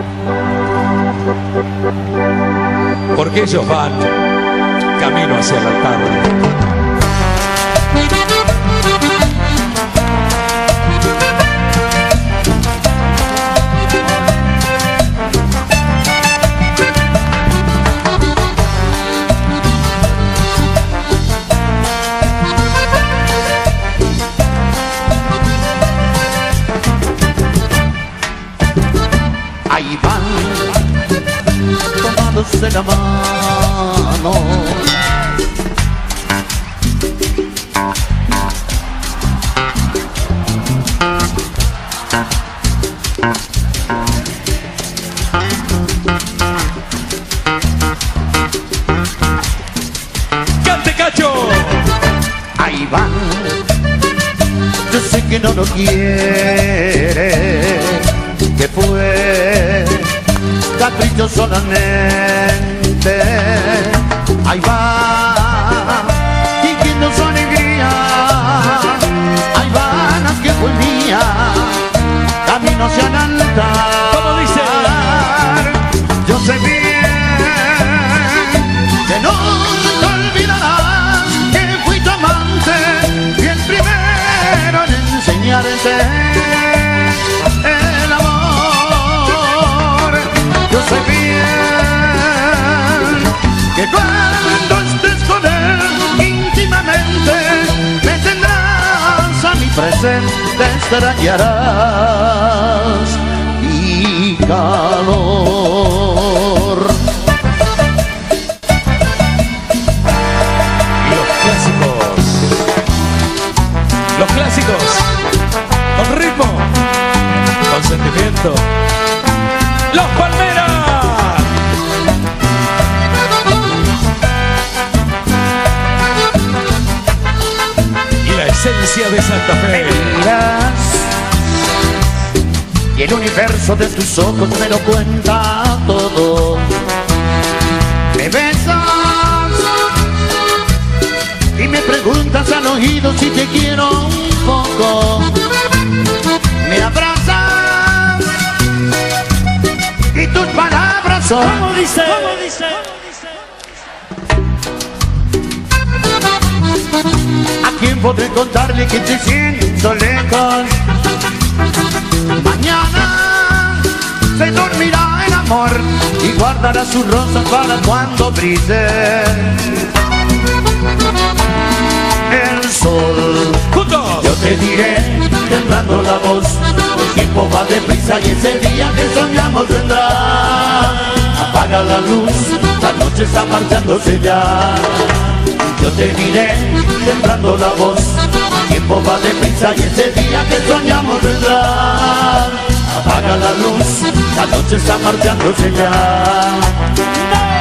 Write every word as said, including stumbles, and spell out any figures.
Porque ellos van camino hacia el altar. Ahí van, tomados de la mano. ¡Cante, Cacho! Ahí van, yo sé que no lo quiere, que fue capricho solamente. Ahí va, fingiendo su alegría. Ahí van a que fue mía, camino hacia el altar. ¿Cómo dice? Yo sé bien que no te olvidarás que fui tu amante y el primero en enseñarte el amor. Yo sé bien que cuando estés con él íntimamente me tendrás a mi presente, extrañarás mi calor. Los clásicos. Los clásicos. Con ritmo. Con sentimiento. Los Palmeras. Y la esencia de Santa Fe. Miras y el universo de tus ojos me lo cuenta todo. Me besas y me preguntas al oído si te quiero un poco. Me abrazas y tus palabras son. ¿Cómo dice? ¿Cómo dice? ¿A quién podré contarle que te siento lejos? Mañana se dormirá el amor y guardará sus rosas para cuando brille el sol. ¡Juntos! Yo te diré, temblando la voz, el tiempo va deprisa y ese día que soñamos vendrá. Apaga la luz, la noche está marchándose ya. Yo te diré, temblando la voz, el tiempo va deprisa y ese día que soñamos vendrá. Apaga la luz, la noche está marchándose ya.